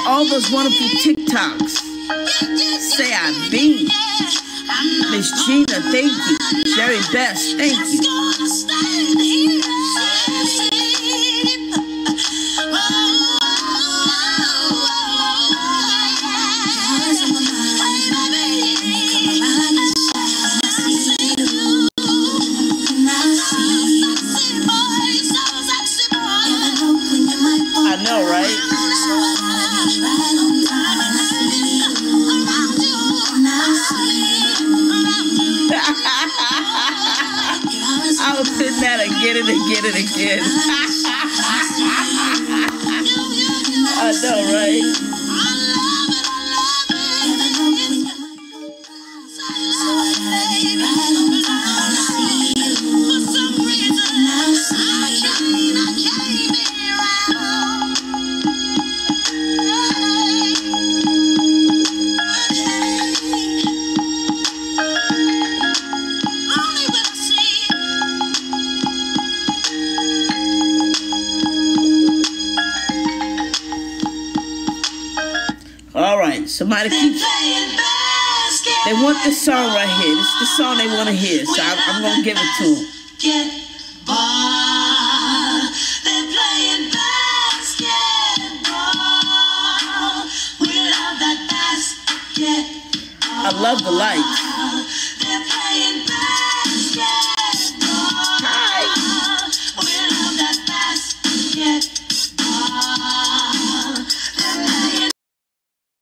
all those wonderful TikToks. Say I be. Miss Gina, thank you. Very best, thank you. I know, right? I was sitting there again and again and again. I know, right? Somebody keeps, they want this song right here. This is the song they want to hear, so I'm going to give it to them. They're playing basketball. We love that basketball. I love the lights.